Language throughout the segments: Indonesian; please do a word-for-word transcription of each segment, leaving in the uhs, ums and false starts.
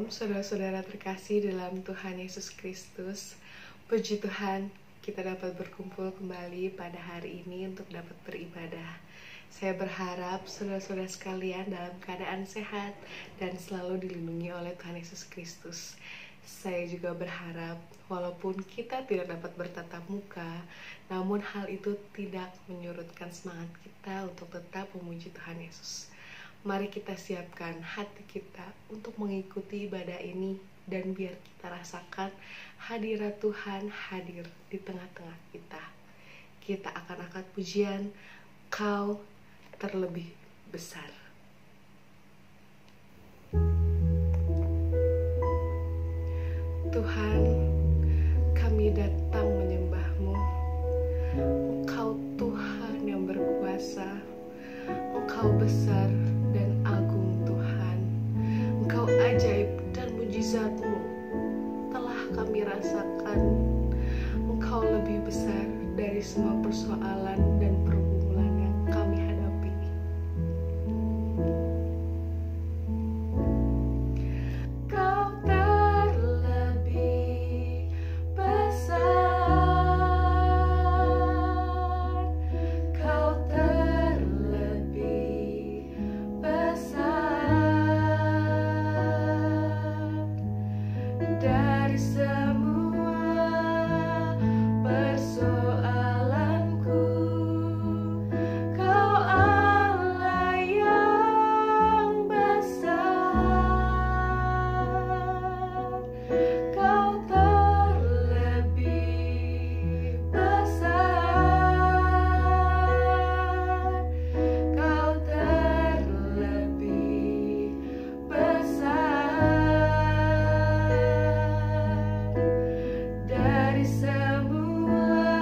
Shalom, saudara-saudara terkasih dalam Tuhan Yesus Kristus. Puji Tuhan, kita dapat berkumpul kembali pada hari ini untuk dapat beribadah. Saya berharap saudara-saudara sekalian dalam keadaan sehat dan selalu dilindungi oleh Tuhan Yesus Kristus. Saya juga berharap walaupun kita tidak dapat bertatap muka, namun hal itu tidak menyurutkan semangat kita untuk tetap memuji Tuhan Yesus. Mari kita siapkan hati kita untuk mengikuti ibadah ini dan biar kita rasakan hadirat Tuhan hadir di tengah-tengah kita. Kita akan angkat pujian, Kau terlebih besar. Tuhan, kami datang menyembah-Mu. Engkau Tuhan yang berkuasa, Engkau besar dan agung Tuhan. Engkau ajaib dan mujizat-Mu telah kami rasakan. Engkau lebih besar dari semua persoalan dan pergumulan yang kami hadapi. Kau terlebih besar. Kau terlebih besar dari semua persoalanku. Kau Allah yang besar. Kau terlebih besar. Kau terlebih besar dari semua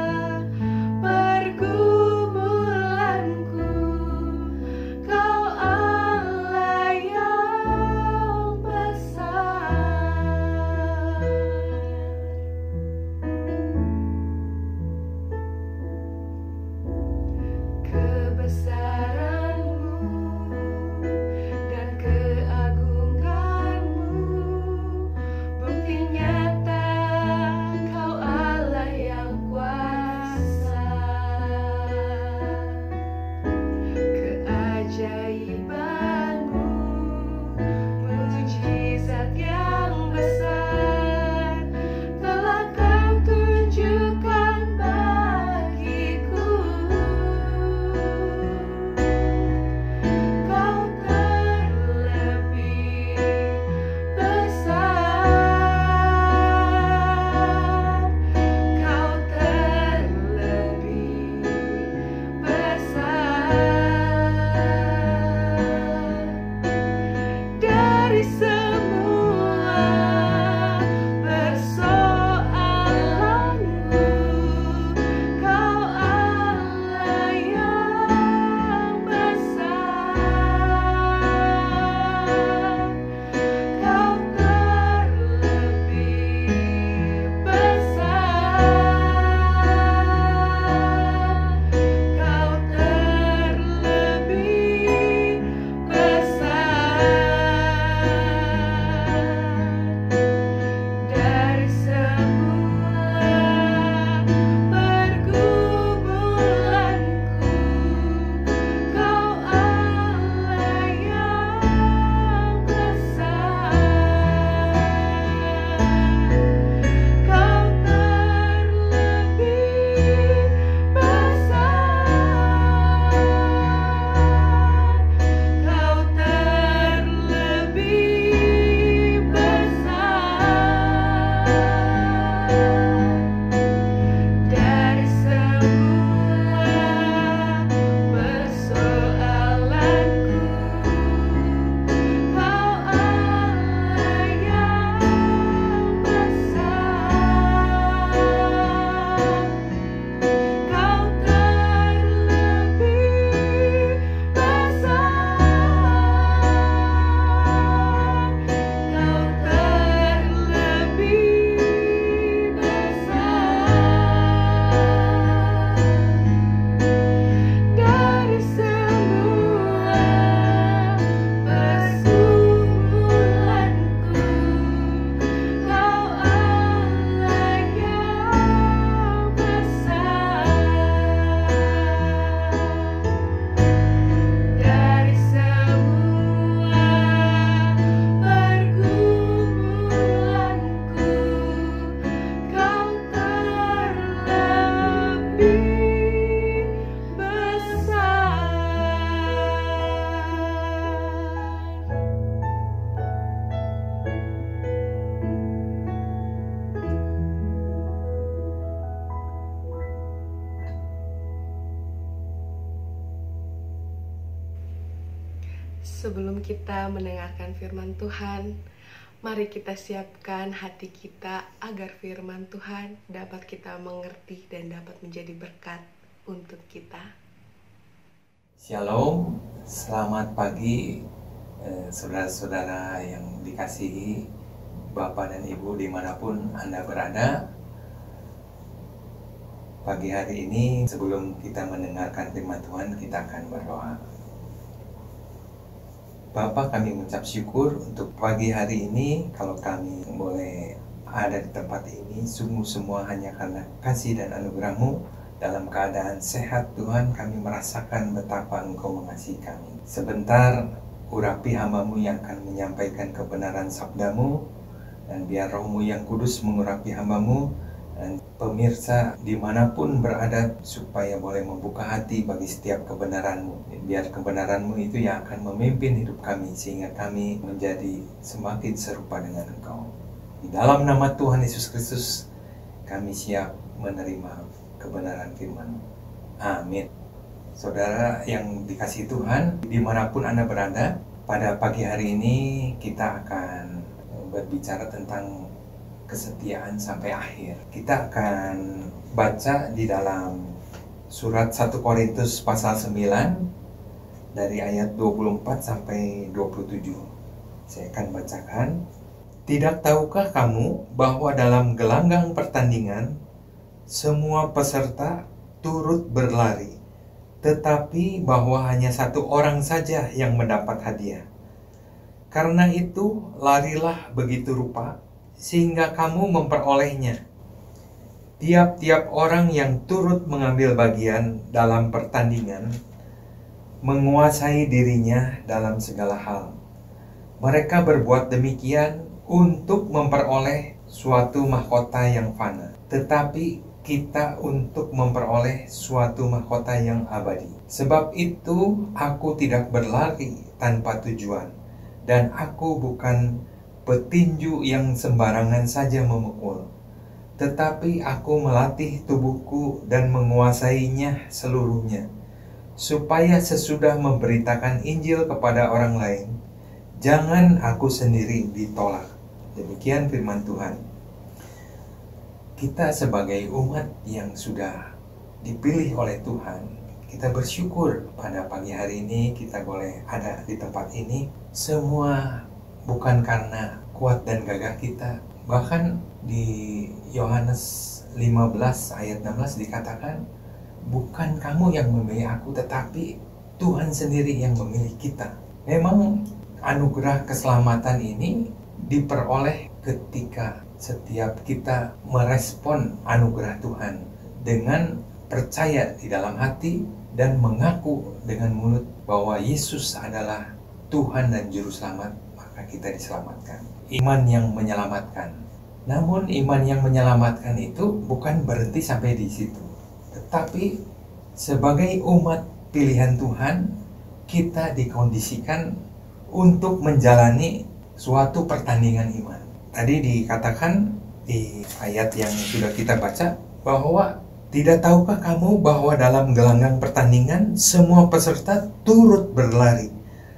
pergumulanku. Kau Allah yang besar. Kebesaran-Mu dan keagungan-Mu bukti nyata Kau Allah yang kuasa. Keajaiban-Mu, mujizat yang besar telah Kau tunjukkan bagiku. Kau terlebih besar. Kau terlebih besar dari semua Sebelum kita mendengarkan firman Tuhan, mari kita siapkan hati kita agar firman Tuhan dapat kita mengerti dan dapat menjadi berkat untuk kita. Shalom, selamat pagi eh, saudara-saudara yang dikasihi Bapak dan Ibu dimanapun Anda berada. Pagi hari ini sebelum kita mendengarkan firman Tuhan, kita akan berdoa. Bapa, kami mengucap syukur untuk pagi hari ini. Kalau kami boleh ada di tempat ini, sungguh semua hanya karena kasih dan anugerah-Mu. Dalam keadaan sehat Tuhan, kami merasakan betapa Engkau mengasihi kami. Sebentar, urapi hamba-Mu yang akan menyampaikan kebenaran sabda-Mu, dan biar Roh-Mu yang kudus mengurapi hamba-Mu, dan pemirsa dimanapun berada, supaya boleh membuka hati bagi setiap kebenaran-Mu. Biar kebenaran-Mu itu yang akan memimpin hidup kami, sehingga kami menjadi semakin serupa dengan Engkau. Di dalam nama Tuhan Yesus Kristus, kami siap menerima kebenaran firman-Mu. Amin. Saudara yang dikasihi Tuhan, dimanapun Anda berada, pada pagi hari ini kita akan berbicara tentang kesetiaan sampai akhir. Kita akan baca di dalam surat satu Korintus pasal sembilan dari ayat dua puluh empat sampai dua puluh tujuh. Saya akan bacakan. Tidak tahukah kamu bahwa dalam gelanggang pertandingan semua peserta turut berlari, tetapi bahwa hanya satu orang saja yang mendapat hadiah? Karena itu larilah begitu rupa sehingga kamu memperolehnya. Tiap-tiap orang yang turut mengambil bagian dalam pertandingan menguasai dirinya dalam segala hal. Mereka berbuat demikian untuk memperoleh suatu mahkota yang fana, tetapi kita untuk memperoleh suatu mahkota yang abadi. Sebab itu aku tidak berlari tanpa tujuan, dan aku bukan petinju yang sembarangan saja memukul, tetapi aku melatih tubuhku dan menguasainya seluruhnya, supaya sesudah memberitakan Injil kepada orang lain, jangan aku sendiri ditolak. Demikian firman Tuhan. Kita sebagai umat yang sudah dipilih oleh Tuhan, kita bersyukur pada pagi hari ini kita boleh ada di tempat ini. Semua bukan karena kuat dan gagah kita. Bahkan di Yohanes lima belas ayat enam belas dikatakan, bukan kamu yang memilih aku, tetapi Tuhan sendiri yang memilih kita. Memang anugerah keselamatan ini diperoleh ketika setiap kita merespon anugerah Tuhan dengan percaya di dalam hati dan mengaku dengan mulut bahwa Yesus adalah Tuhan dan Juru Selamat, maka kita diselamatkan. Iman yang menyelamatkan. Namun iman yang menyelamatkan itu bukan berhenti sampai di situ. Tetapi sebagai umat pilihan Tuhan, kita dikondisikan untuk menjalani suatu pertandingan iman. Tadi dikatakan di ayat yang sudah kita baca bahwa tidak tahukah kamu bahwa dalam gelanggang pertandingan semua peserta turut berlari,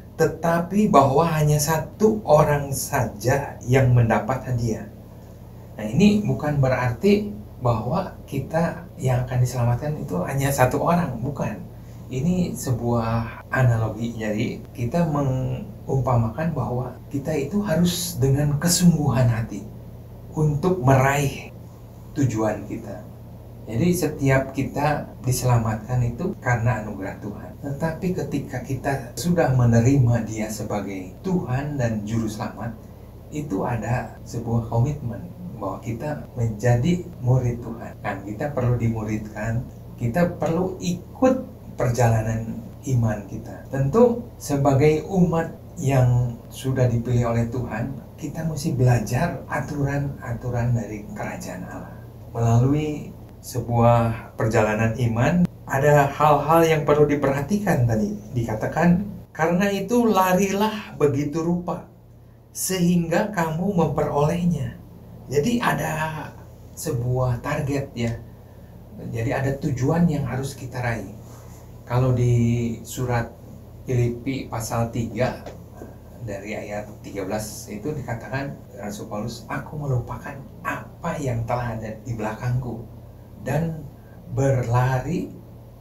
tetapi bahwa hanya satu orang saja yang mendapat hadiah. Nah, ini bukan berarti bahwa kita yang akan diselamatkan itu hanya satu orang, bukan. Ini sebuah analogi. Jadi kita mengumpamakan bahwa kita itu harus dengan kesungguhan hati untuk meraih tujuan kita. Jadi setiap kita diselamatkan itu karena anugerah Tuhan. Tetapi ketika kita sudah menerima Dia sebagai Tuhan dan Juru Selamat, itu ada sebuah komitmen bahwa kita menjadi murid Tuhan. Kan kita perlu dimuridkan, kita perlu ikut perjalanan iman kita. Tentu sebagai umat yang sudah dipilih oleh Tuhan, kita mesti belajar aturan-aturan dari kerajaan Allah. Melalui sebuah perjalanan iman, ada hal-hal yang perlu diperhatikan tadi. Dikatakan, karena itu larilah begitu rupa, sehingga kamu memperolehnya. Jadi ada sebuah target ya. Jadi ada tujuan yang harus kita raih. Kalau di surat Filipi pasal tiga dari ayat tiga belas itu dikatakan Rasul Paulus, aku melupakan apa yang telah ada di belakangku dan berlari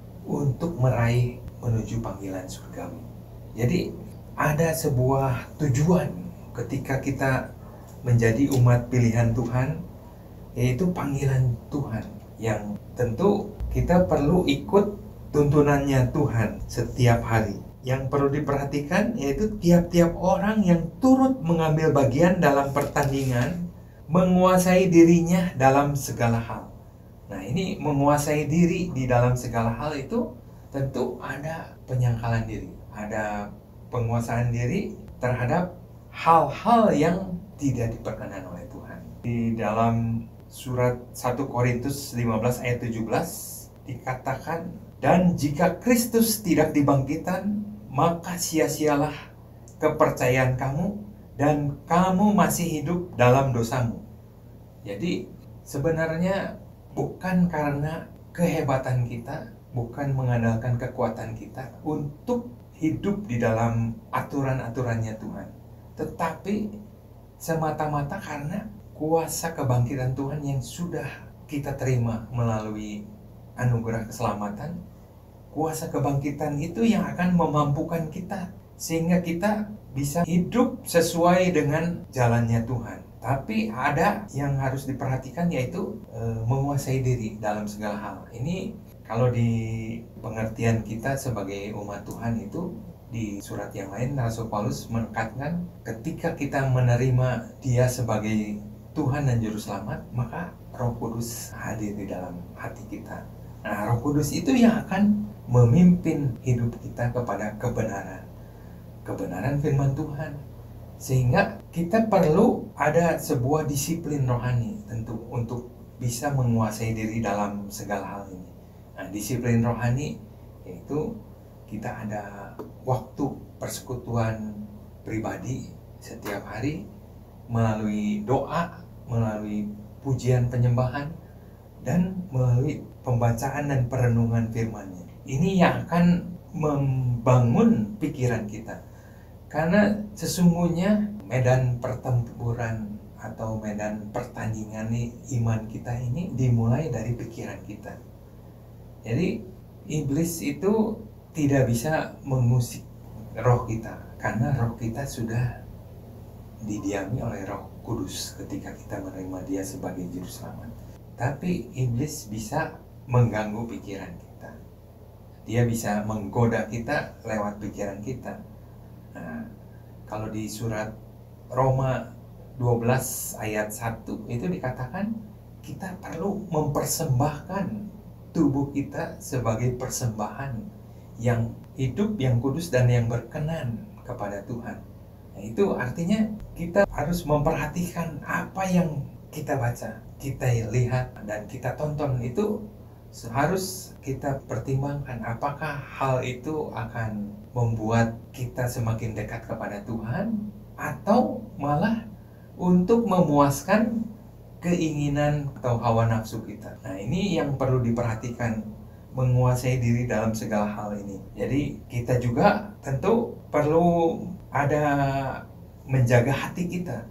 untuk meraih menuju panggilan surgawi. Jadi ada sebuah tujuan ketika kita menjadi umat pilihan Tuhan, yaitu panggilan Tuhan yang tentu kita perlu ikut tuntunannya Tuhan setiap hari. Yang perlu diperhatikan yaitu tiap-tiap orang yang turut mengambil bagian dalam pertandingan menguasai dirinya dalam segala hal. Nah, ini menguasai diri di dalam segala hal itu tentu ada penyangkalan diri, ada penguasaan diri terhadap hal-hal yang tidak diperkenan oleh Tuhan. Di dalam surat satu Korintus lima belas ayat tujuh belas dikatakan, dan jika Kristus tidak dibangkitkan, maka sia-sialah kepercayaan kamu dan kamu masih hidup dalam dosamu. Jadi sebenarnya bukan karena kehebatan kita, bukan mengandalkan kekuatan kita untuk hidup di dalam aturan-aturannya Tuhan, tetapi semata-mata karena kuasa kebangkitan Tuhan yang sudah kita terima melalui anugerah keselamatan. Kuasa kebangkitan itu yang akan memampukan kita sehingga kita bisa hidup sesuai dengan jalannya Tuhan. Tapi ada yang harus diperhatikan, yaitu e, menguasai diri dalam segala hal. Ini kalau di pengertian kita sebagai umat Tuhan itu, di surat yang lain Rasul Paulus menekankan ketika kita menerima Dia sebagai Tuhan dan Juru Selamat, maka Roh Kudus hadir di dalam hati kita. Nah, Roh Kudus itu yang akan memimpin hidup kita kepada kebenaran, kebenaran firman Tuhan. Sehingga kita perlu ada sebuah disiplin rohani tentu untuk bisa menguasai diri dalam segala hal ini. Nah, disiplin rohani yaitu kita ada waktu persekutuan pribadi setiap hari melalui doa, melalui pujian penyembahan, dan melalui pembacaan dan perenungan firman-Nya. Ini yang akan membangun pikiran kita. Karena sesungguhnya medan pertempuran atau medan pertandingan iman kita ini dimulai dari pikiran kita. Jadi iblis itu tidak bisa mengusik roh kita, karena roh kita sudah didiami oleh Roh Kudus ketika kita menerima Dia sebagai Juru Selamat. Tapi iblis bisa mengganggu pikiran kita. Dia bisa menggoda kita lewat pikiran kita. Nah, kalau di surat Roma dua belas ayat satu itu dikatakan kita perlu mempersembahkan tubuh kita sebagai persembahan yang hidup, yang kudus, dan yang berkenan kepada Tuhan. Nah, itu artinya kita harus memperhatikan apa yang kita baca, kita lihat, dan kita tonton. Itu harus kita pertimbangkan apakah hal itu akan membuat kita semakin dekat kepada Tuhan atau malah untuk memuaskan keinginan atau hawa nafsu kita. Nah, ini yang perlu diperhatikan, menguasai diri dalam segala hal ini. Jadi kita juga tentu perlu ada menjaga hati kita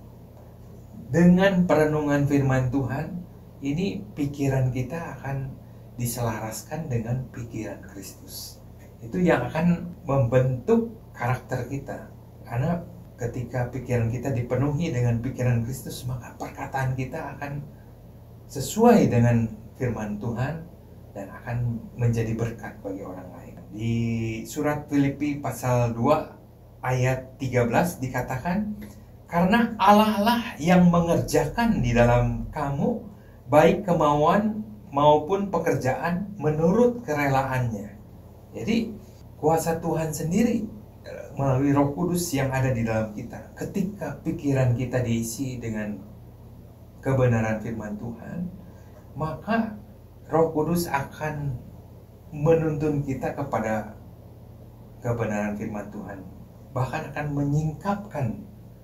dengan perenungan firman Tuhan. Ini pikiran kita akan diselaraskan dengan pikiran Kristus. Itu yang akan membentuk karakter kita. Karena ketika pikiran kita dipenuhi dengan pikiran Kristus, maka perkataan kita akan sesuai dengan firman Tuhan dan akan menjadi berkat bagi orang lain. Di surat Filipi pasal dua ayat tiga belas dikatakan, karena Allah lah yang mengerjakan di dalam kamu baik kemauan maupun pekerjaan menurut kerelaannya. Jadi kuasa Tuhan sendiri melalui Roh Kudus yang ada di dalam kita. Ketika pikiran kita diisi dengan kebenaran firman Tuhan, maka Roh Kudus akan menuntun kita kepada kebenaran firman Tuhan. Bahkan akan menyingkapkan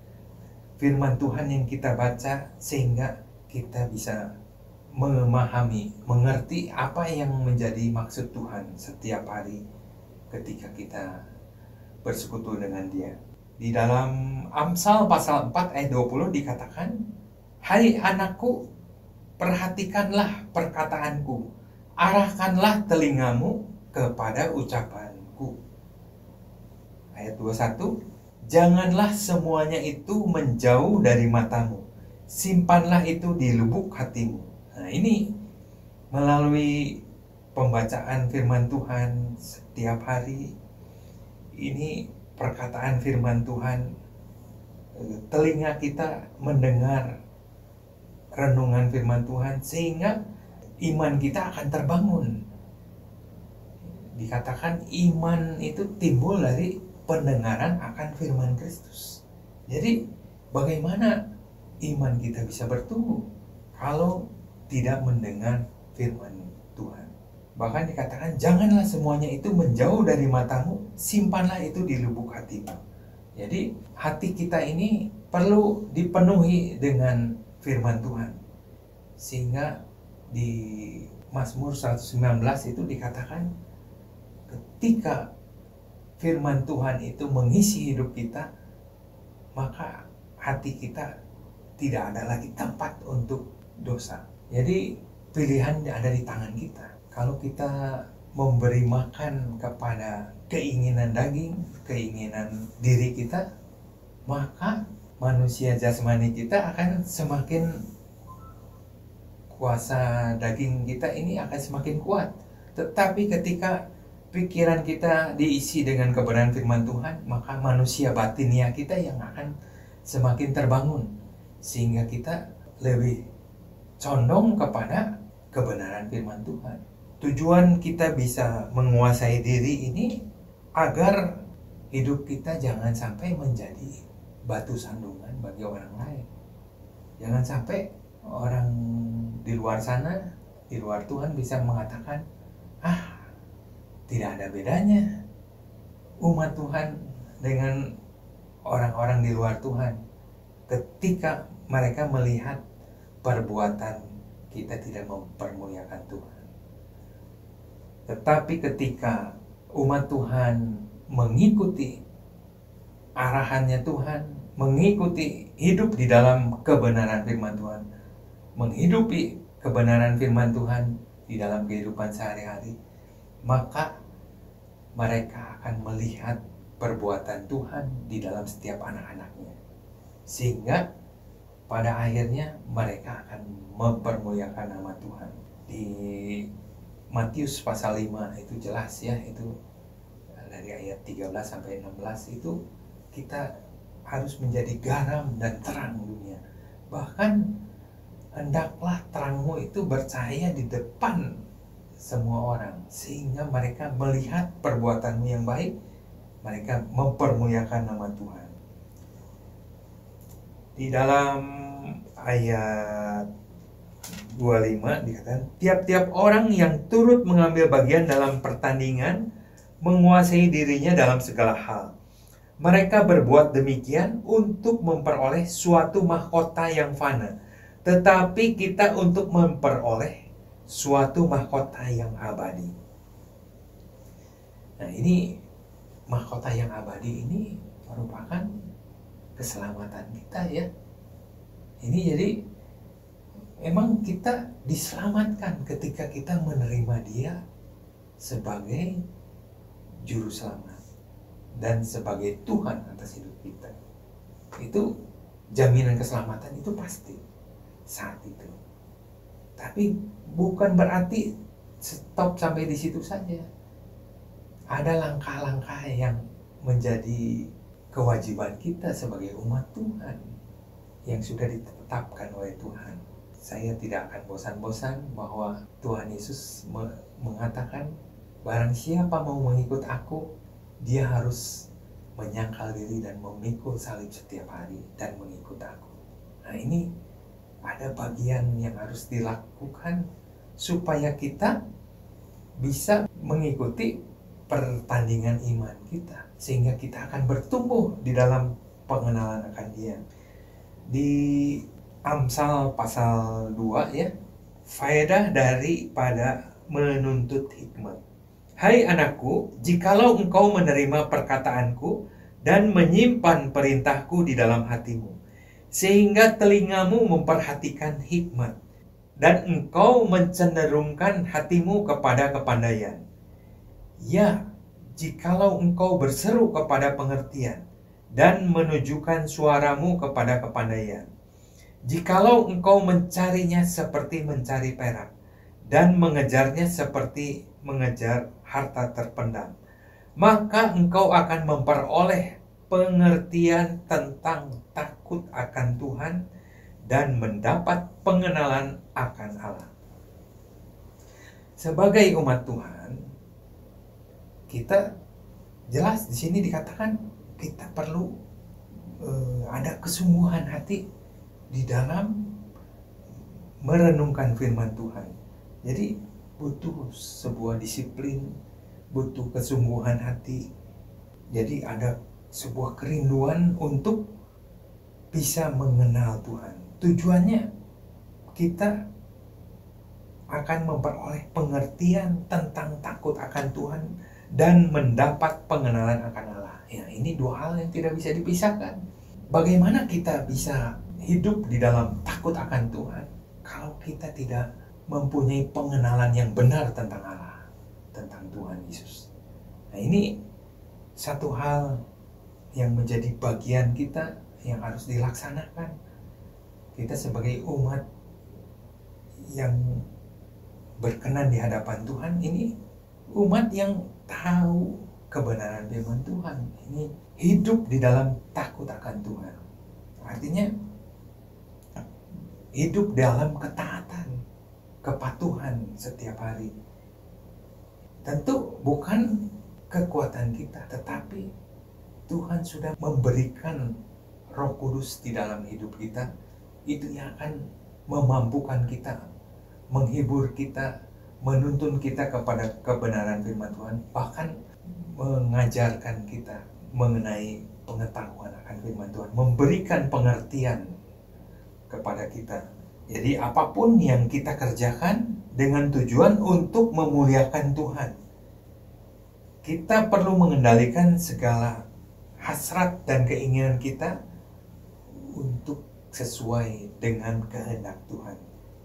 firman Tuhan yang kita baca sehingga kita bisa memahami, mengerti apa yang menjadi maksud Tuhan setiap hari ketika kita bersekutu dengan Dia. Di dalam Amsal pasal empat ayat dua puluh dikatakan, "Hai anakku, perhatikanlah perkataanku, arahkanlah telingamu kepada ucapanku." Ayat dua puluh satu, "Janganlah semuanya itu menjauh dari matamu, simpanlah itu di lubuk hatimu." Nah, ini melalui pembacaan firman Tuhan setiap hari, ini perkataan firman Tuhan, telinga kita mendengar renungan firman Tuhan sehingga iman kita akan terbangun. Dikatakan iman itu timbul dari pendengaran akan firman Kristus. Jadi bagaimana iman kita bisa bertumbuh kalau tidak mendengar firman Tuhan? Bahkan dikatakan janganlah semuanya itu menjauh dari matamu, simpanlah itu di lubuk hatimu. Jadi hati kita ini perlu dipenuhi dengan firman Tuhan. Sehingga di Mazmur seratus sembilan belas itu dikatakan ketika firman Tuhan itu mengisi hidup kita, maka hati kita tidak ada lagi tempat untuk dosa. Jadi pilihan ada di tangan kita. Kalau kita memberi makan kepada keinginan daging, keinginan diri kita, maka manusia jasmani kita akan semakin, kuasa daging kita ini akan semakin kuat. Tetapi ketika pikiran kita diisi dengan kebenaran firman Tuhan, maka manusia batinia kita yang akan semakin terbangun, sehingga kita lebih condong kepada kebenaran firman Tuhan. Tujuan kita bisa menguasai diri ini agar hidup kita jangan sampai menjadi batu sandungan bagi orang lain. Jangan sampai orang di luar sana, di luar Tuhan bisa mengatakan, ah, tidak ada bedanya umat Tuhan dengan orang-orang di luar Tuhan, ketika mereka melihat perbuatan kita tidak mempermuliakan Tuhan. Tetapi ketika umat Tuhan mengikuti arahannya Tuhan, mengikuti hidup di dalam kebenaran firman Tuhan, menghidupi kebenaran firman Tuhan di dalam kehidupan sehari-hari, maka mereka akan melihat perbuatan Tuhan di dalam setiap anak-anaknya. Sehingga pada akhirnya mereka akan mempermuliakan nama Tuhan. Di Matius pasal lima itu jelas ya, itu dari ayat tiga belas sampai enam belas itu kita harus menjadi garam dan terang dunia. Bahkan hendaklah terangmu itu bercahaya di depan semua orang, sehingga mereka melihat perbuatanmu yang baik, mereka mempermuliakan nama Tuhan. Di dalam ayat dua puluh lima dikatakan, tiap-tiap orang yang turut mengambil bagian dalam pertandingan menguasai dirinya dalam segala hal. Mereka berbuat demikian untuk memperoleh suatu mahkota yang fana, tetapi kita untuk memperoleh suatu mahkota yang abadi. Nah, ini mahkota yang abadi ini merupakan keselamatan kita ya. Ini jadi memang kita diselamatkan ketika kita menerima Dia sebagai juru selamat dan sebagai Tuhan atas hidup kita. Itu jaminan keselamatan itu pasti saat itu. Tapi bukan berarti stop sampai di situ saja. Ada langkah-langkah yang menjadi kewajiban kita sebagai umat Tuhan yang sudah ditetapkan oleh Tuhan. Saya tidak akan bosan-bosan bahwa Tuhan Yesus mengatakan, barang siapa mau mengikut aku, dia harus menyangkal diri dan memikul salib setiap hari dan mengikut aku. Nah, ini ada bagian yang harus dilakukan supaya kita bisa mengikuti pertandingan iman kita, sehingga kita akan bertumbuh di dalam pengenalan akan Dia. Di Amsal pasal dua ya, faedah daripada menuntut hikmat. Hai anakku, jikalau engkau menerima perkataanku dan menyimpan perintahku di dalam hatimu, sehingga telingamu memperhatikan hikmat, dan engkau mencenderungkan hatimu kepada kepandaian. Ya, jikalau engkau berseru kepada pengertian, dan menunjukkan suaramu kepada kepandaian. Jikalau engkau mencarinya seperti mencari perak, dan mengejarnya seperti mengejar harta terpendam, maka engkau akan memperoleh pengertian tentang takut akan Tuhan dan mendapat pengenalan akan Allah. Sebagai umat Tuhan, kita jelas di sini dikatakan kita perlu uh, ada kesungguhan hati di dalam merenungkan firman Tuhan. Jadi butuh sebuah disiplin, butuh kesungguhan hati. Jadi ada sebuah kerinduan untuk bisa mengenal Tuhan. Tujuannya kita akan memperoleh pengertian tentang takut akan Tuhan dan mendapat pengenalan akan Allah. Ya, ini dua hal yang tidak bisa dipisahkan. Bagaimana kita bisa hidup di dalam takut akan Tuhan kalau kita tidak mempunyai pengenalan yang benar tentang Allah, tentang Tuhan Yesus? Nah, ini satu hal yang menjadi bagian kita yang harus dilaksanakan. Kita sebagai umat yang berkenan di hadapan Tuhan, ini umat yang tahu kebenaran firman Tuhan, ini hidup di dalam takut akan Tuhan. Artinya hidup dalam ketaatan, kepatuhan setiap hari. Tentu bukan kekuatan kita, tetapi Tuhan sudah memberikan Roh Kudus di dalam hidup kita. Itu yang akan memampukan kita, menghibur kita, menuntun kita kepada kebenaran firman Tuhan, bahkan mengajarkan kita mengenai pengetahuan akan firman Tuhan, memberikan pengertian kepada kita. Jadi apapun yang kita kerjakan dengan tujuan untuk memuliakan Tuhan. Kita perlu mengendalikan segala hasrat dan keinginan kita untuk sesuai dengan kehendak Tuhan.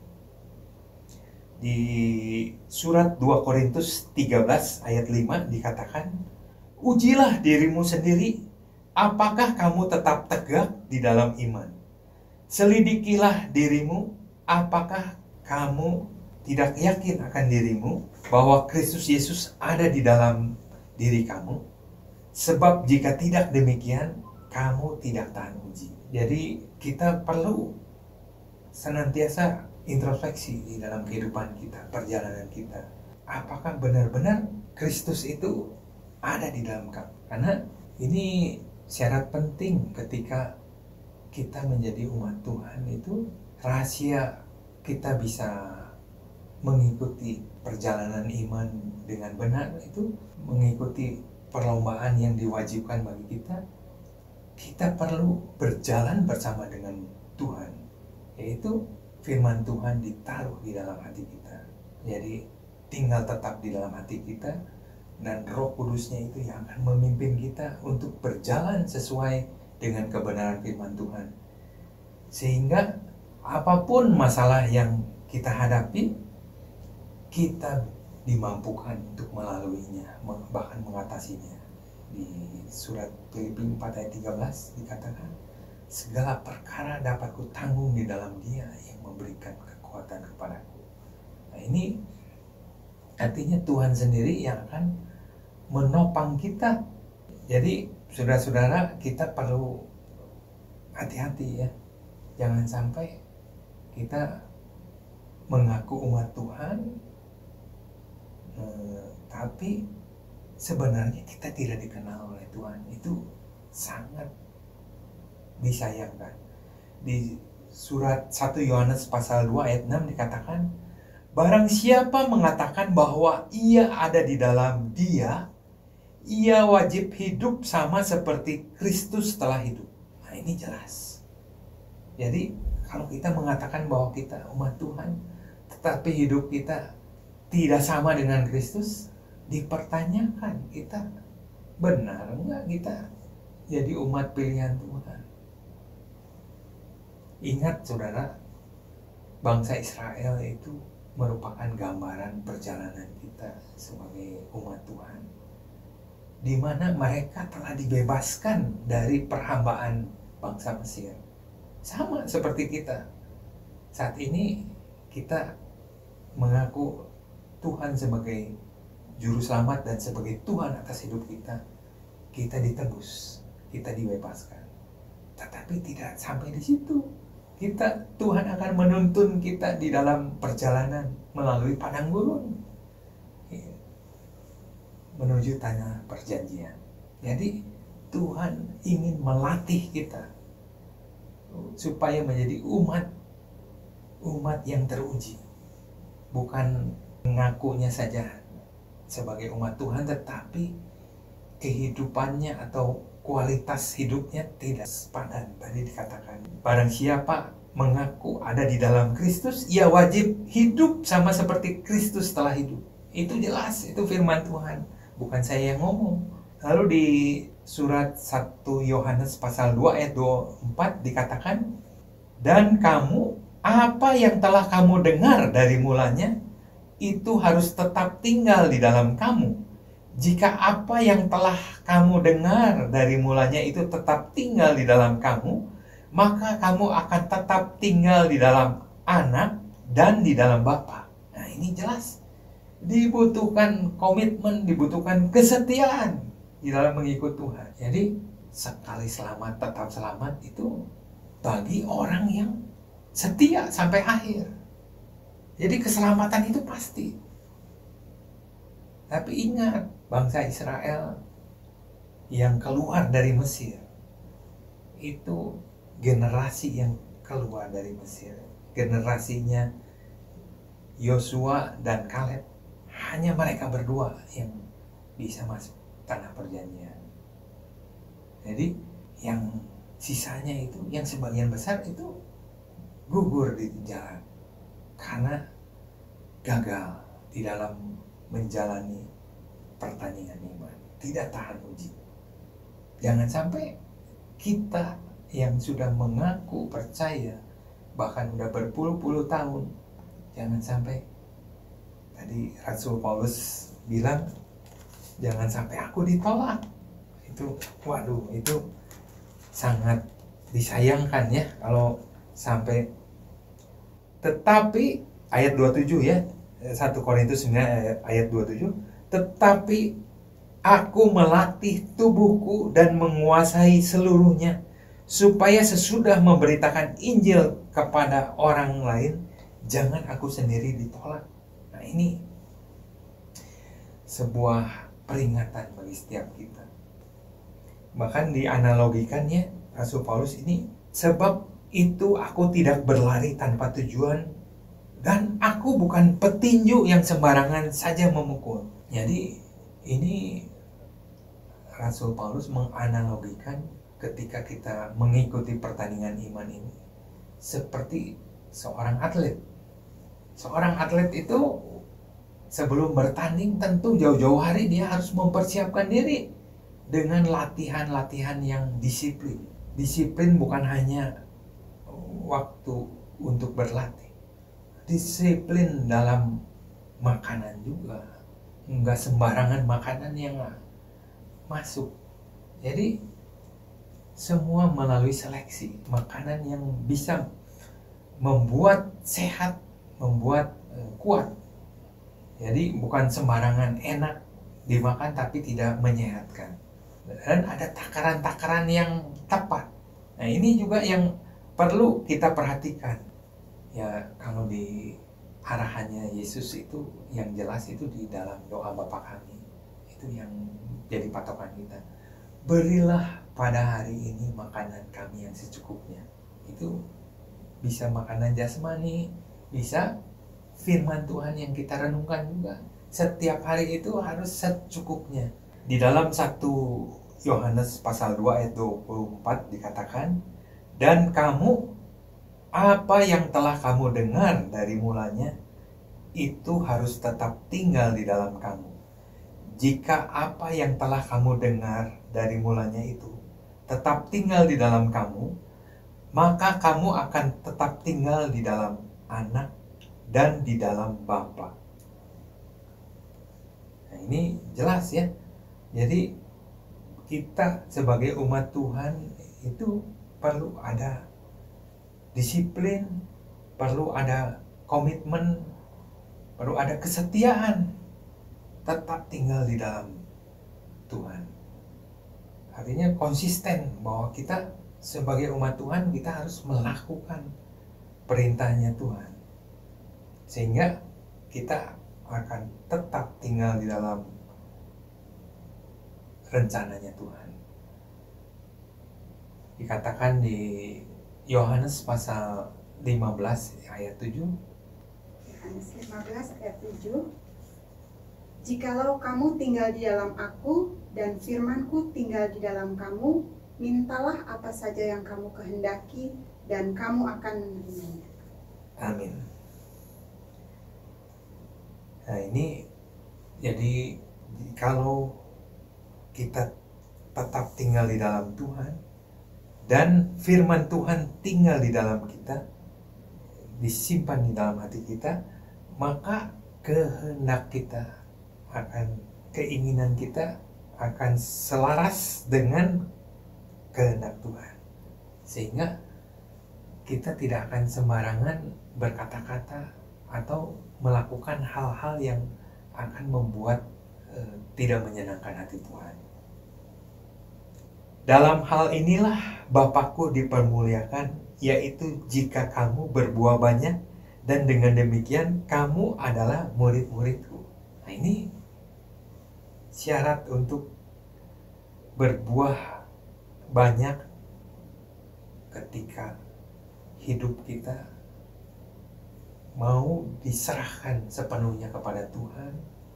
Di surat dua Korintus tiga belas ayat lima dikatakan, ujilah dirimu sendiri, apakah kamu tetap tegak di dalam iman. Selidikilah dirimu, apakah kamu tidak yakin akan dirimu bahwa Kristus Yesus ada di dalam diri kamu. Sebab jika tidak demikian, kamu tidak tahan uji. Jadi kita perlu senantiasa introspeksi di dalam kehidupan kita, perjalanan kita. Apakah benar-benar Kristus itu ada di dalam kamu? Karena ini syarat penting ketika kita menjadi umat Tuhan, itu rahasia kita bisa mengikuti perjalanan iman dengan benar, itu mengikuti perlombaan yang diwajibkan bagi kita. Kita perlu berjalan bersama dengan Tuhan, yaitu firman Tuhan ditaruh di dalam hati kita. Jadi tinggal tetap di dalam hati kita, dan Roh Kudusnya itu yang akan memimpin kita untuk berjalan sesuai dengan kebenaran firman Tuhan. Sehingga apapun masalah yang kita hadapi, kita dimampukan untuk melaluinya, bahkan mengatasinya. Di surat Filipi empat ayat tiga belas dikatakan, segala perkara dapat kutanggung di dalam Dia yang memberikan kekuatan kepadaku. Nah, ini artinya Tuhan sendiri yang akan menopang kita. Jadi saudara-saudara, kita perlu hati-hati ya. Jangan sampai kita mengaku umat Tuhan, eh, tapi sebenarnya kita tidak dikenal oleh Tuhan. Itu sangat disayangkan. Di surat satu Yohanes pasal dua ayat enam dikatakan, barang siapa mengatakan bahwa ia ada di dalam Dia, ia wajib hidup sama seperti Kristus telah hidup. Nah, ini jelas. Jadi kalau kita mengatakan bahwa kita umat Tuhan, tetapi hidup kita tidak sama dengan Kristus, dipertanyakan, kita benar enggak kita jadi umat pilihan Tuhan. Ingat saudara, bangsa Israel itu merupakan gambaran perjalanan kita sebagai umat Tuhan, di mana mereka telah dibebaskan dari perhambaan bangsa Mesir. Sama seperti kita. Saat ini kita mengaku Tuhan sebagai juru selamat dan sebagai Tuhan atas hidup kita. Kita ditebus, kita dibebaskan. Tetapi tidak sampai di situ. Kita, Tuhan akan menuntun kita di dalam perjalanan melalui padang gurun menuju tanah perjanjian. Jadi Tuhan ingin melatih kita supaya menjadi umat umat yang teruji, bukan mengakunya saja sebagai umat Tuhan, tetapi kehidupannya atau kualitas hidupnya tidak sepadan. Tadi dikatakan, barang siapa mengaku ada di dalam Kristus, ia wajib hidup sama seperti Kristus telah hidup. Itu jelas, itu firman Tuhan, bukan saya yang ngomong. Lalu di surat satu Yohanes pasal dua ayat dua puluh empat dikatakan, dan kamu, apa yang telah kamu dengar dari mulanya, itu harus tetap tinggal di dalam kamu. Jika apa yang telah kamu dengar dari mulanya itu tetap tinggal di dalam kamu, maka kamu akan tetap tinggal di dalam Anak dan di dalam Bapa. Nah, ini jelas. Dibutuhkan komitmen, dibutuhkan kesetiaan di dalam mengikut Tuhan. Jadi, sekali selamat tetap selamat itu bagi orang yang setia sampai akhir. Jadi keselamatan itu pasti. Tapi ingat, bangsa Israel yang keluar dari Mesir itu generasi yang keluar dari Mesir, generasinya Yosua dan Kaleb, hanya mereka berdua yang bisa masuk tanah perjanjian. Jadi yang sisanya itu, yang sebagian besar itu gugur di jalan karena gagal di dalam menjalani pertandingan iman, tidak tahan uji. Jangan sampai kita yang sudah mengaku percaya, bahkan udah berpuluh-puluh tahun, jangan sampai, tadi Rasul Paulus bilang, jangan sampai aku ditolak. Itu, waduh, itu sangat disayangkan ya kalau sampai. Tetapi ayat dua puluh tujuh ya, satu Korintus sembilan ayat dua puluh tujuh, tetapi aku melatih tubuhku dan menguasai seluruhnya, supaya sesudah memberitakan Injil kepada orang lain, jangan aku sendiri ditolak. Nah, ini sebuah peringatan bagi setiap kita. Bahkan dianalogikannya Rasul Paulus ini, sebab itu aku tidak berlari tanpa tujuan, dan aku bukan petinju yang sembarangan saja memukul. Jadi ini Rasul Paulus menganalogikan ketika kita mengikuti pertandingan iman ini seperti seorang atlet. Seorang atlet itu sebelum bertanding tentu jauh-jauh hari dia harus mempersiapkan diri dengan latihan-latihan yang disiplin. Disiplin bukan hanya waktu untuk berlatih, disiplin dalam makanan juga, nggak sembarangan makanan yang masuk. Jadi semua melalui seleksi makanan yang bisa membuat sehat, membuat uh, kuat. Jadi bukan sembarangan enak dimakan tapi tidak menyehatkan, dan ada takaran-takaran yang tepat. Nah, ini juga yang perlu kita perhatikan ya. Kalau di arahannya Yesus itu yang jelas itu di dalam doa Bapa kami, itu yang jadi patokan kita. Berilah pada hari ini makanan kami yang secukupnya. Itu bisa makanan jasmani, bisa firman Tuhan yang kita renungkan juga. Setiap hari itu harus secukupnya. Di dalam satu Yohanes pasal dua ayat dua puluh empat dikatakan, dan kamu, apa yang telah kamu dengar dari mulanya, itu harus tetap tinggal di dalam kamu. jika apa yang telah kamu dengar dari mulanya itu tetap tinggal di dalam kamu, maka kamu akan tetap tinggal di dalam Anak dan di dalam Bapa. Nah, ini jelas ya. Jadi kita sebagai umat Tuhan itu perlu ada disiplin, perlu ada komitmen, perlu ada kesetiaan, tetap tinggal di dalam Tuhan. Artinya konsisten bahwa kita sebagai umat Tuhan kita harus melakukan perintahnya Tuhan, sehingga kita akan tetap tinggal di dalam rencananya Tuhan. Dikatakan di Yohanes pasal lima belas ayat tujuh. Yohanes lima belas ayat tujuh. Jikalau kamu tinggal di dalam aku dan firman-Ku tinggal di dalam kamu, mintalah apa saja yang kamu kehendaki dan kamu akan menerimanya. Amin. Nah ini jadi kalau kita tetap tinggal di dalam Tuhan dan firman Tuhan tinggal di dalam kita, disimpan di dalam hati kita, maka kehendak kita akan, keinginan kita akan selaras dengan kehendak Tuhan, sehingga kita tidak akan sembarangan berkata-kata atau melakukan hal-hal yang akan membuat eh, tidak menyenangkan hati Tuhan. Dalam hal inilah Bapakku dipermuliakan, yaitu jika kamu berbuah banyak, dan dengan demikian kamu adalah murid-muridku. Nah ini syarat untuk berbuah banyak ketika hidup kita mau diserahkan sepenuhnya kepada Tuhan,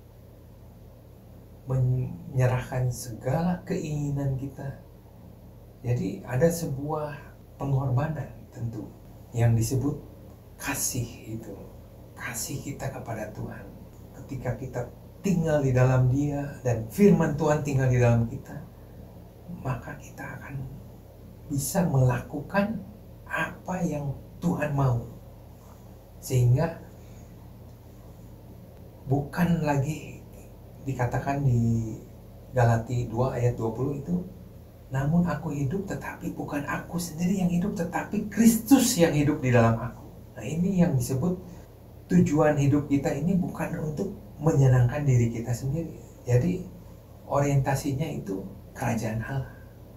menyerahkan segala keinginan kita. Jadi ada sebuah pengorbanan tentu yang disebut kasih itu. Kasih kita kepada Tuhan. Ketika kita tinggal di dalam Dia dan firman Tuhan tinggal di dalam kita, maka kita akan bisa melakukan apa yang Tuhan mau. Sehingga bukan lagi dikatakan di Galati dua ayat dua puluh itu, namun aku hidup tetapi bukan aku sendiri yang hidup, tetapi Kristus yang hidup di dalam aku. Nah ini yang disebut tujuan hidup kita ini bukan untuk menyenangkan diri kita sendiri. Jadi orientasinya itu kerajaan Allah,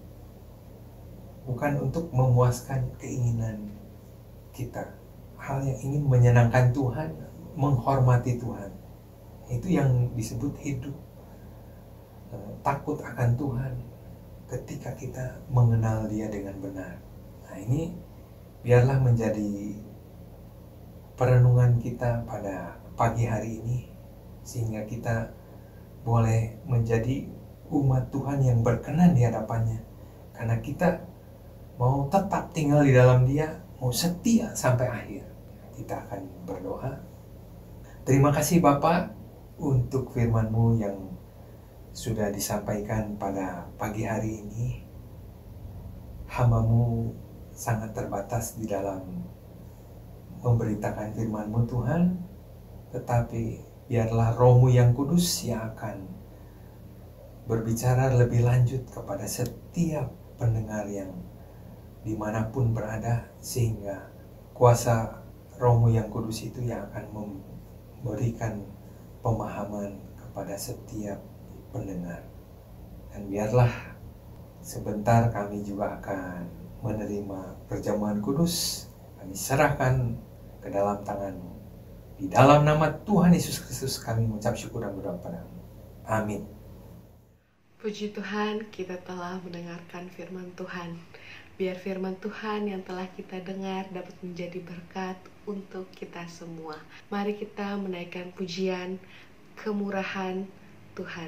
bukan untuk memuaskan keinginan kita. Hal yang ingin menyenangkan Tuhan, menghormati Tuhan, itu yang disebut hidup takut akan Tuhan ketika kita mengenal Dia dengan benar. Nah ini biarlah menjadi perenungan kita pada pagi hari ini, sehingga kita boleh menjadi umat Tuhan yang berkenan di hadapannya, karena kita mau tetap tinggal di dalam Dia, mau setia sampai akhir. Kita akan berdoa. Terima kasih Bapa untuk firman-Mu yang sudah disampaikan pada pagi hari ini. Hamba-Mu sangat terbatas di dalam memberitakan firman-Mu Tuhan, tetapi biarlah Roh-Mu yang kudus yang akan berbicara lebih lanjut kepada setiap pendengar yang dimanapun berada, sehingga kuasa Roh-Mu yang kudus itu yang akan memberikan pemahaman kepada setiap pendengar. Dan biarlah sebentar kami juga akan menerima perjamuan kudus. Kami serahkan ke dalam tangan-Mu. Di dalam nama Tuhan Yesus Kristus kami mengucap syukur dan berdoa padamu. Amin. Puji Tuhan, kita telah mendengarkan firman Tuhan. Biar firman Tuhan yang telah kita dengar dapat menjadi berkat untuk kita semua. Mari kita menaikkan pujian kemurahan Tuhan.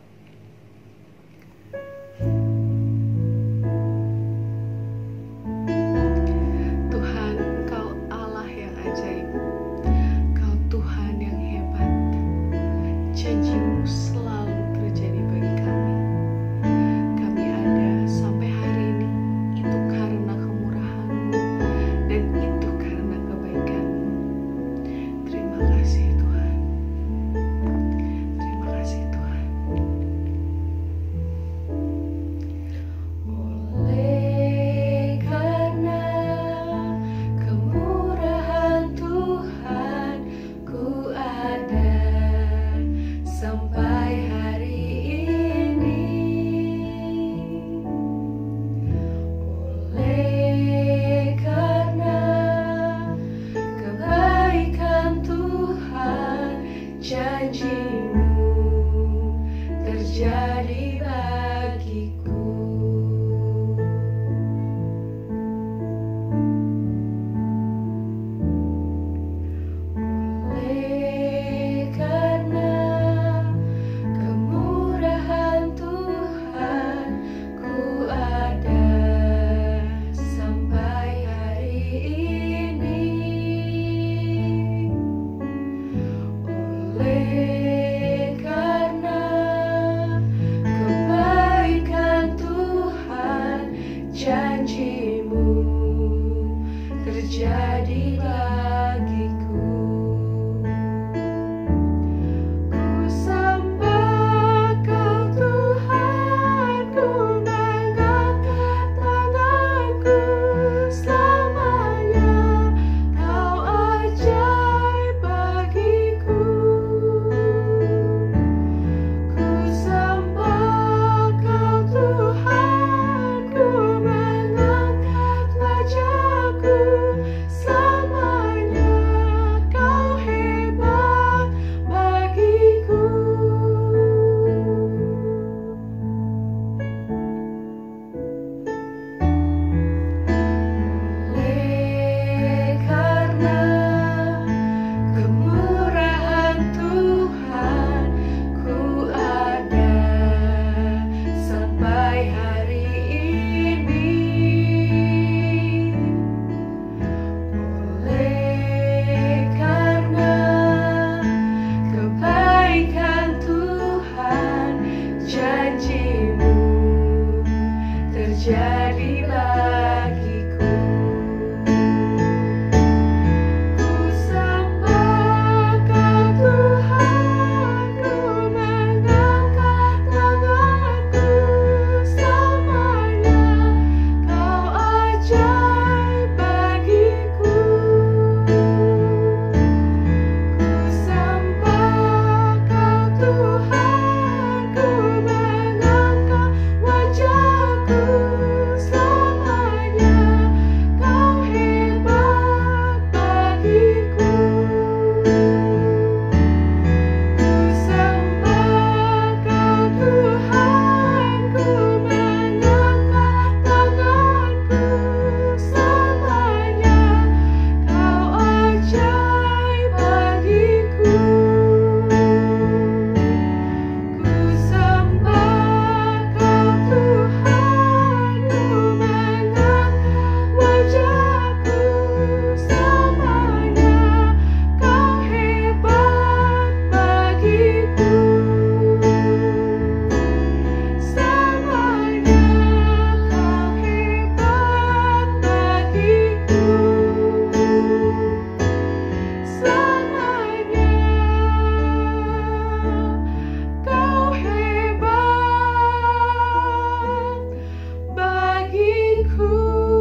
Tuhan, Engkau Allah yang ajaib. Engkau Tuhan yang hebat. Janji-Mu selalu terjadi bagiku. Ku sembah Kau Tuhan, ku mengangkat tanganku selamanya. Kau ajaib bagiku. Ku sembah Kau Tuhan, ku mengangkat wajahku selamanya. Kau hebat bagiku. Oleh karena kemurahan Tuhan, ku ada sampai hari ini. Oleh karena kebaikan Tuhan, janji-Mu terjadi bagiku. Ku sembah Kau Tuhan, ku mengangkat tanganku selamanya. Kau ajaib bagiku. Ku sembah Kau Tuhan, ku mengangkat wajahku selamanya. Kau hebat bagiku. Ku sembah Kau Tuhan, ku mengangkat tanganku selamanya. Kau ajaib bagiku. Ku sembah Kau Tuhan, ku mengangkat wajahku selamanya. Kau hebat bagiku. Selamanya Kau hebat bagiku. Selamanya Kau hebat bagiku.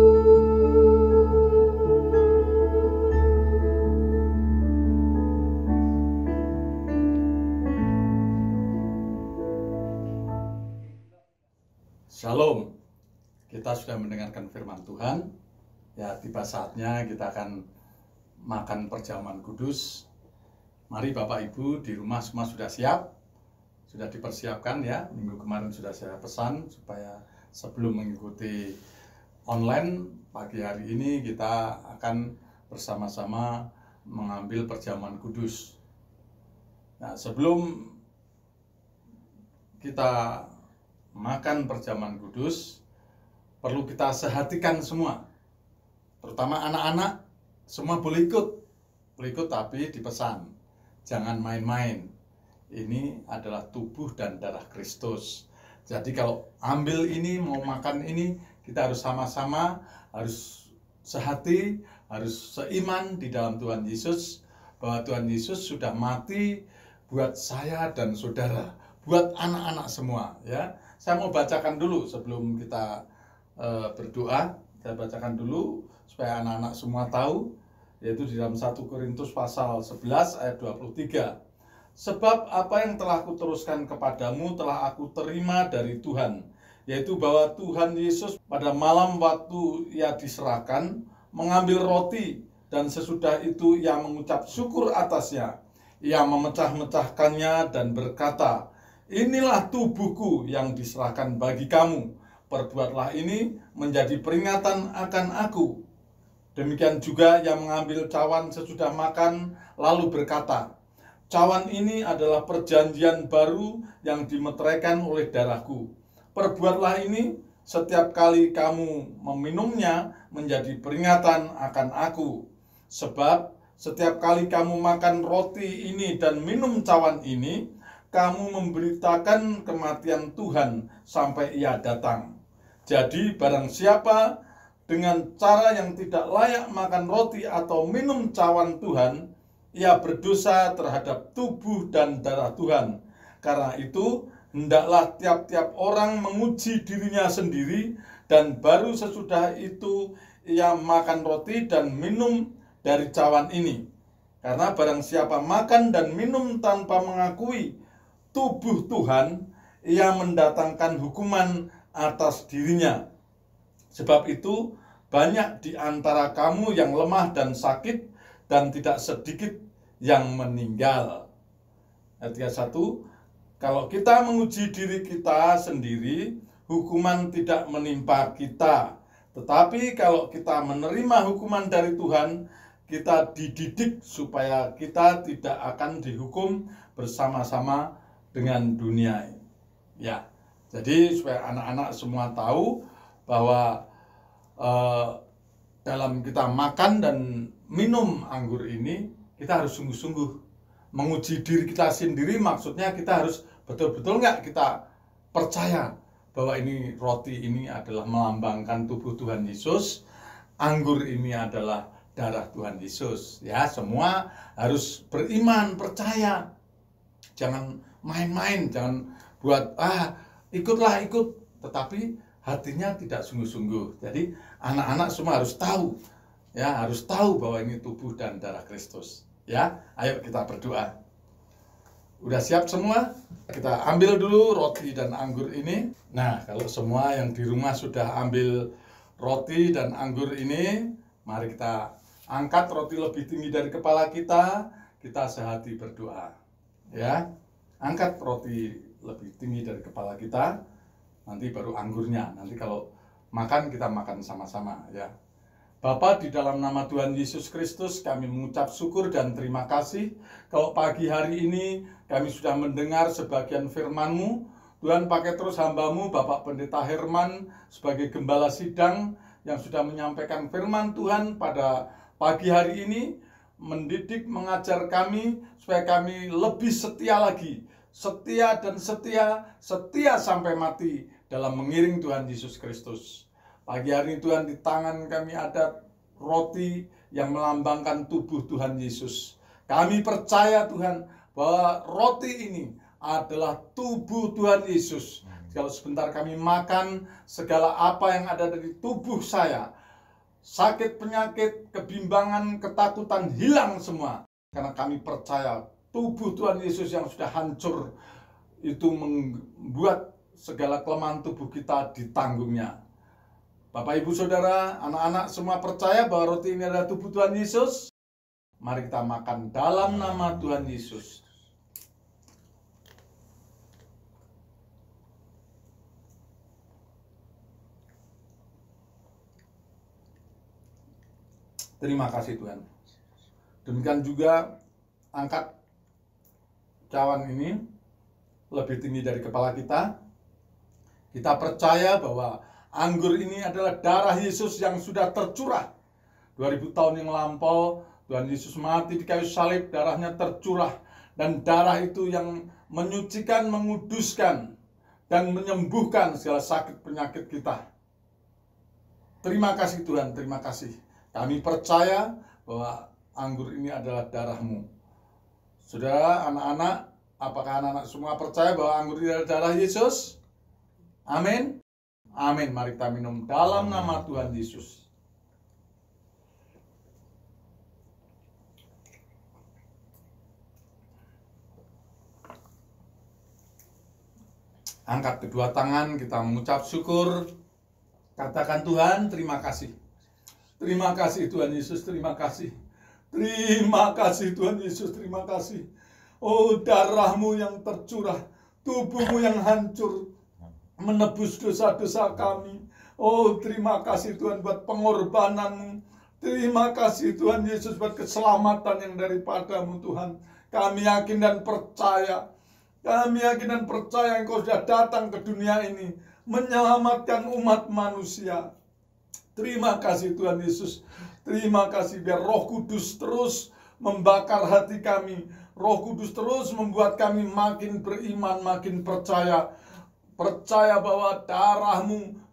Shalom, kita sudah mendengarkan firman Tuhan. Ya, tiba saatnya kita akan makan perjamuan kudus. Mari Bapak Ibu di rumah semua sudah siap, sudah dipersiapkan ya. Minggu kemarin sudah saya pesan supaya sebelum mengikuti online, pagi hari ini kita akan bersama-sama mengambil perjamuan kudus. Nah, sebelum kita makan perjamuan kudus, perlu kita sehatikan semua, terutama anak-anak, semua boleh ikut, boleh ikut tapi dipesan, jangan main-main. Ini adalah tubuh dan darah Kristus. Jadi kalau ambil ini, mau makan ini, kita harus sama-sama, harus sehati, harus seiman di dalam Tuhan Yesus, bahwa Tuhan Yesus sudah mati buat saya dan saudara, buat anak-anak semua ya. Saya mau bacakan dulu sebelum kita uh, berdoa. Saya bacakan dulu supaya anak-anak semua tahu, yaitu di dalam satu Korintus pasal sebelas ayat dua puluh tiga. Sebab apa yang telah kuteruskan kepadamu telah aku terima dari Tuhan, yaitu bahwa Tuhan Yesus pada malam waktu Ia diserahkan mengambil roti, dan sesudah itu Ia mengucap syukur atasnya. Ia memecah-mecahkannya dan berkata, "Inilah tubuhku yang diserahkan bagi kamu. Perbuatlah ini menjadi peringatan akan aku." Demikian juga Ia mengambil cawan sesudah makan, lalu berkata, "Cawan ini adalah perjanjian baru yang dimeteraikan oleh darahku. Perbuatlah ini setiap kali kamu meminumnya menjadi peringatan akan aku. Sebab setiap kali kamu makan roti ini dan minum cawan ini, kamu memberitakan kematian Tuhan sampai Ia datang. Jadi barang siapa dengan cara yang tidak layak makan roti atau minum cawan Tuhan, ia berdosa terhadap tubuh dan darah Tuhan. Karena itu, hendaklah tiap-tiap orang menguji dirinya sendiri, dan baru sesudah itu ia makan roti dan minum dari cawan ini. Karena barang siapa makan dan minum tanpa mengakui tubuh Tuhan, ia mendatangkan hukuman atas dirinya. Sebab itu, banyak di antara kamu yang lemah dan sakit, dan tidak sedikit yang meninggal. Ayat tiga puluh satu, kalau kita menguji diri kita sendiri, hukuman tidak menimpa kita. Tetapi kalau kita menerima hukuman dari Tuhan, kita dididik supaya kita tidak akan dihukum bersama-sama dengan dunia. Ya, jadi supaya anak-anak semua tahu bahwa eh, dalam kita makan dan minum anggur ini, kita harus sungguh-sungguh menguji diri kita sendiri. Maksudnya kita harus betul-betul nggak kita percaya bahwa ini roti ini adalah melambangkan tubuh Tuhan Yesus, anggur ini adalah darah Tuhan Yesus. Ya, semua harus beriman, percaya. Jangan main-main, jangan buat ah ikutlah ikut, tetapi hatinya tidak sungguh-sungguh. Jadi anak-anak semua harus tahu, ya harus tahu bahwa ini tubuh dan darah Kristus. Ya, ayo kita berdoa. Udah siap semua? Kita ambil dulu roti dan anggur ini. Nah, kalau semua yang di rumah sudah ambil roti dan anggur ini, mari kita angkat roti lebih tinggi dari kepala kita. Kita sehati berdoa. Ya, angkat roti lebih tinggi dari kepala kita. Nanti baru anggurnya. Nanti kalau makan, kita makan sama-sama, ya. Bapa, di dalam nama Tuhan Yesus Kristus, kami mengucap syukur dan terima kasih. Kalau pagi hari ini kami sudah mendengar sebagian firman-Mu, Tuhan pakai terus hamba-Mu, Bapak Pendeta Herman, sebagai gembala sidang yang sudah menyampaikan firman Tuhan pada pagi hari ini, mendidik, mengajar kami, supaya kami lebih setia lagi, setia dan setia, setia sampai mati dalam mengiring Tuhan Yesus Kristus. Pagi hari ini Tuhan, di tangan kami ada roti yang melambangkan tubuh Tuhan Yesus. Kami percaya Tuhan bahwa roti ini adalah tubuh Tuhan Yesus. Kalau sebentar kami makan, segala apa yang ada dari tubuh saya, sakit, penyakit, kebimbangan, ketakutan hilang semua. Karena kami percaya tubuh Tuhan Yesus yang sudah hancur itu membuat segala kelemahan tubuh kita ditanggungnya. Bapak, Ibu, Saudara, anak-anak semua percaya bahwa roti ini adalah tubuh Tuhan Yesus. Mari kita makan dalam nama Tuhan Yesus. Terima kasih Tuhan. Demikian juga angkat cawan ini lebih tinggi dari kepala kita. Kita percaya bahwa anggur ini adalah darah Yesus yang sudah tercurah. dua ribu tahun yang lampau, Tuhan Yesus mati di kayu salib, darahnya tercurah. Dan darah itu yang menyucikan, menguduskan, dan menyembuhkan segala sakit penyakit kita. Terima kasih Tuhan, terima kasih. Kami percaya bahwa anggur ini adalah darah-Mu. Saudara, anak-anak, apakah anak-anak semua percaya bahwa anggur ini adalah darah Yesus? Amin. Amin. Mari kita minum dalam nama Tuhan Yesus. Angkat kedua tangan, kita mengucap syukur. Katakan Tuhan, terima kasih. Terima kasih Tuhan Yesus, terima kasih. Terima kasih Tuhan Yesus, terima kasih. Oh, darah-Mu yang tercurah, tubuh-Mu yang hancur, menebus dosa-dosa kami. Oh, terima kasih Tuhan buat pengorbanan-Mu. Terima kasih Tuhan Yesus buat keselamatan yang daripada-Mu Tuhan. Kami yakin dan percaya. Kami yakin dan percaya Engkau sudah datang ke dunia ini menyelamatkan umat manusia. Terima kasih Tuhan Yesus. Terima kasih biar Roh Kudus terus membakar hati kami. Roh Kudus terus membuat kami makin beriman, makin percaya. Percaya bahwa darah-Mu,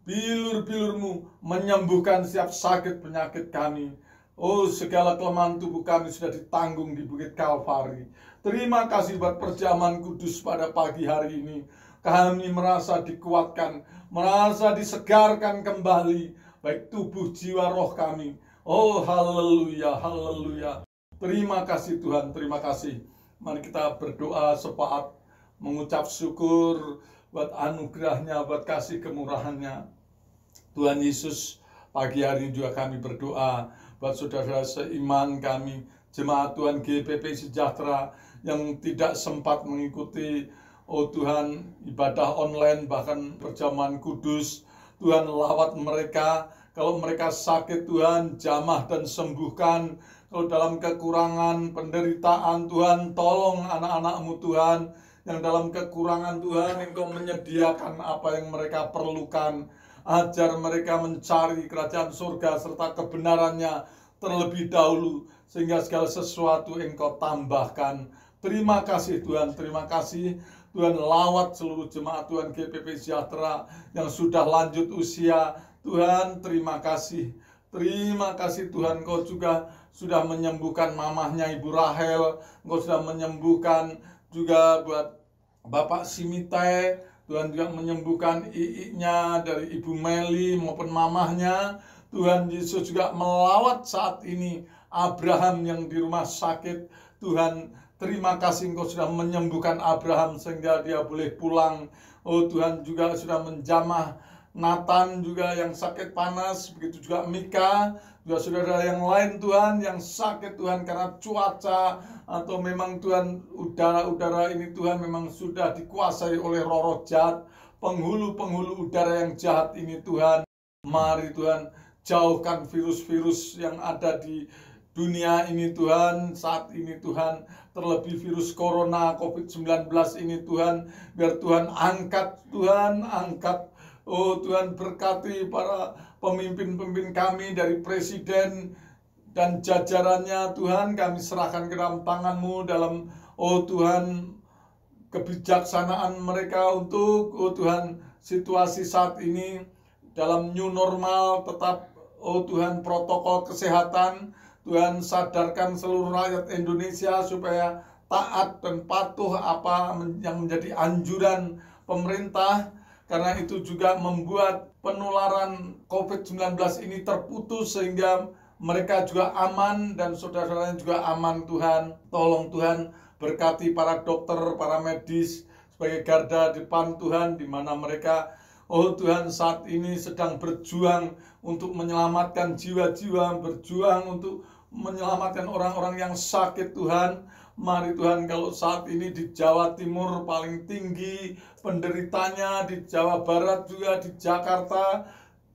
bilur-bilur-Mu menyembuhkan setiap sakit penyakit kami. Oh, segala kelemahan tubuh kami sudah ditanggung di Bukit Kalvari. Terima kasih buat perjamuan kudus pada pagi hari ini. Kami merasa dikuatkan, merasa disegarkan kembali, baik tubuh, jiwa, roh kami. Oh, haleluya, haleluya. Terima kasih Tuhan, terima kasih. Mari kita berdoa sepakat, mengucap syukur buat anugerahnya, buat kasih kemurahannya. Tuhan Yesus, pagi hari ini juga kami berdoa buat saudara seiman kami, jemaat Tuhan G P P Sejahtera yang tidak sempat mengikuti, oh Tuhan, ibadah online, bahkan perjamuan kudus. Tuhan, lawat mereka. Kalau mereka sakit, Tuhan, jamah dan sembuhkan. Kalau dalam kekurangan, penderitaan, Tuhan, tolong anak-anak-Mu, Tuhan. Yang dalam kekurangan, Tuhan, Engkau menyediakan apa yang mereka perlukan. Ajar mereka mencari kerajaan surga serta kebenarannya terlebih dahulu, sehingga segala sesuatu Engkau tambahkan. Terima kasih Tuhan, terima kasih Tuhan. Lawat seluruh jemaat Tuhan G P P Sejahtera yang sudah lanjut usia. Tuhan, terima kasih. Terima kasih Tuhan, Engkau juga sudah menyembuhkan mamahnya Ibu Rahel. Engkau sudah menyembuhkan juga buat Bapak Simite. Tuhan juga menyembuhkan iiknya dari Ibu Meli maupun mamahnya. Tuhan Yesus juga melawat saat ini Abraham yang di rumah sakit. Tuhan, terima kasih Engkau sudah menyembuhkan Abraham sehingga dia boleh pulang. Oh Tuhan, juga sudah menjamah Nathan juga yang sakit panas. Begitu juga Mika, juga saudara yang lain Tuhan yang sakit Tuhan karena cuaca, atau memang Tuhan udara-udara ini Tuhan memang sudah dikuasai oleh roh-roh jahat, penghulu-penghulu udara yang jahat ini Tuhan. Mari Tuhan, jauhkan virus-virus yang ada di dunia ini Tuhan saat ini Tuhan, terlebih virus corona covid sembilan belas ini Tuhan. Biar Tuhan angkat, Tuhan angkat. Oh Tuhan, berkati para pemimpin-pemimpin kami dari presiden dan jajarannya Tuhan, kami serahkan ke dalam tangan-Mu dalam, oh Tuhan, kebijaksanaan mereka untuk, oh Tuhan, situasi saat ini dalam new normal. Tetap, oh Tuhan, protokol kesehatan. Tuhan, sadarkan seluruh rakyat Indonesia supaya taat dan patuh apa yang menjadi anjuran pemerintah. Karena itu juga membuat penularan covid sembilan belas ini terputus sehingga mereka juga aman dan saudara-saudaranya juga aman Tuhan. Tolong Tuhan, berkati para dokter, para medis sebagai garda depan Tuhan, di mana mereka, oh Tuhan, saat ini sedang berjuang untuk menyelamatkan jiwa-jiwa, berjuang untuk menyelamatkan orang-orang yang sakit Tuhan. Mari Tuhan, kalau saat ini di Jawa Timur paling tinggi penderitanya, di Jawa Barat juga, di Jakarta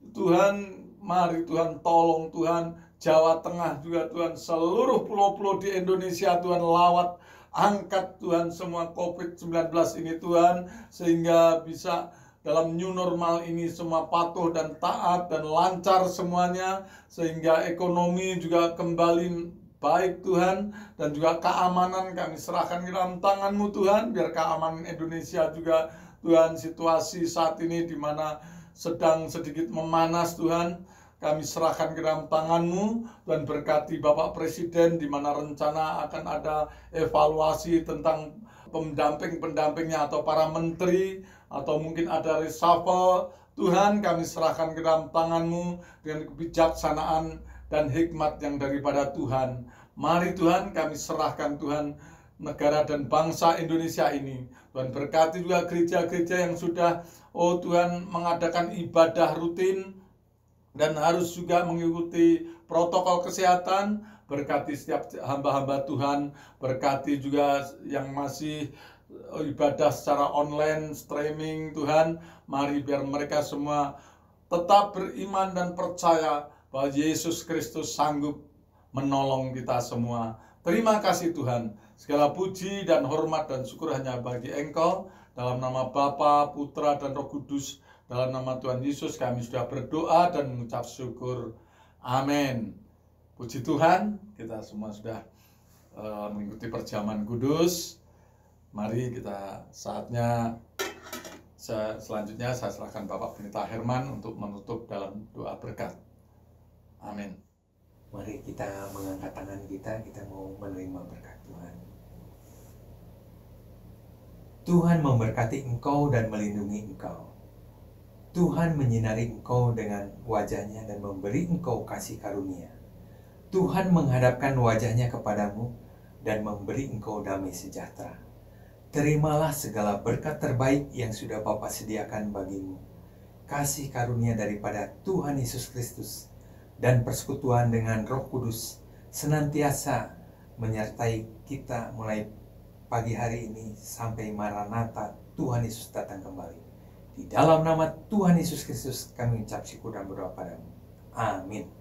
Tuhan, mari Tuhan tolong Tuhan. Jawa Tengah juga Tuhan, seluruh pulau-pulau di Indonesia Tuhan, lawat, angkat Tuhan semua covid sembilan belas ini Tuhan, sehingga bisa dalam new normal ini semua patuh dan taat dan lancar semuanya, sehingga ekonomi juga kembali baik Tuhan, dan juga keamanan kami serahkan ke dalam tangan-Mu Tuhan. Biar keamanan Indonesia juga Tuhan, situasi saat ini di mana sedang sedikit memanas Tuhan, kami serahkan ke dalam tangan-Mu. Tuhan, berkati Bapak Presiden, di mana rencana akan ada evaluasi tentang pendamping-pendampingnya atau para menteri, atau mungkin ada reshuffle. Tuhan, kami serahkan ke dalam tangan-Mu dengan kebijaksanaan dan hikmat yang daripada Tuhan. Mari Tuhan, kami serahkan Tuhan negara dan bangsa Indonesia ini. Tuhan, berkati juga gereja-gereja yang sudah, oh Tuhan, mengadakan ibadah rutin dan harus juga mengikuti protokol kesehatan. Berkati setiap hamba-hamba Tuhan, berkati juga yang masih ibadah secara online, streaming Tuhan. Mari biar mereka semua tetap beriman dan percaya bahwa Yesus Kristus sanggup menolong kita semua. Terima kasih Tuhan. Segala puji dan hormat dan syukur hanya bagi Engkau. Dalam nama Bapa, Putra, dan Roh Kudus, dalam nama Tuhan Yesus kami sudah berdoa dan mengucap syukur. Amin. Puji Tuhan, kita semua sudah uh, mengikuti perjamuan kudus. Mari kita saatnya Selanjutnya saya serahkan Bapak Pendeta Herman untuk menutup dalam doa berkat. Amin. Mari kita mengangkat tangan kita, kita mau menerima berkat Tuhan. Tuhan memberkati engkau dan melindungi engkau. Tuhan menyinari engkau dengan wajahnya dan memberi engkau kasih karunia. Tuhan menghadapkan wajahnya kepadamu dan memberi engkau damai sejahtera. Terimalah segala berkat terbaik yang sudah Bapa sediakan bagimu. Kasih karunia daripada Tuhan Yesus Kristus dan persekutuan dengan Roh Kudus senantiasa menyertai kita mulai pagi hari ini sampai Maranatha Tuhan Yesus datang kembali. Di dalam nama Tuhan Yesus Kristus kami ucap syukur dan berdoa padamu. Amin.